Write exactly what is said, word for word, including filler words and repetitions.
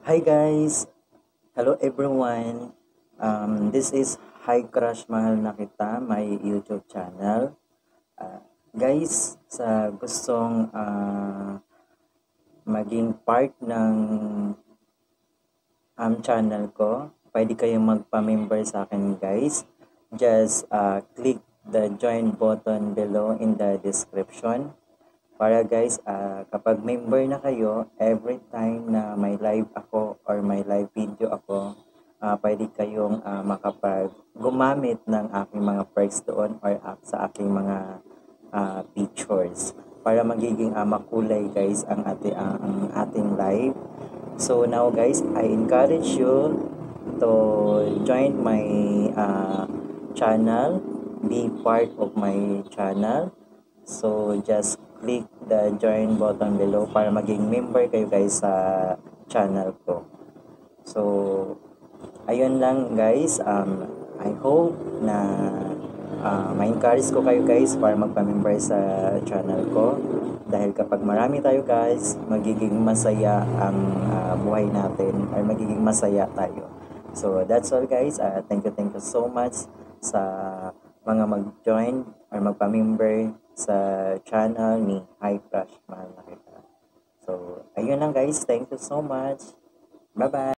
Hi guys! Hello everyone! Um, this is Hi Crush Mahal na Kita, my YouTube channel. Uh, guys, sa gustong uh, maging part ng um, channel ko, pwede kayong magpa-member sa akin guys. Just uh, click the join button below in the description. Para guys, uh, kapag member na kayo, every time na may live ako or may live video ako, uh, pwede kayong uh, makapag gumamit ng aking mga perks doon or uh, sa aking mga uh, pictures para magiging uh, makulay guys ang, ati, uh, ang ating live. So now guys, I encourage you to join my uh, channel, be part of my channel. So, just click the join button below para maging member kayo guys sa channel ko. So, ayun lang guys. Um, I hope na uh, ma-encourage ko kayo guys para magpa-member sa channel ko. Dahil kapag marami tayo guys, magiging masaya ang uh, buhay natin or magiging masaya tayo. So, that's all guys. Uh, thank you, thank you so much sa mga mag-join or magpa-member sa channel ni Hi Crush Mahal na Kita. So, ayun lang guys. Thank you so much. Bye-bye!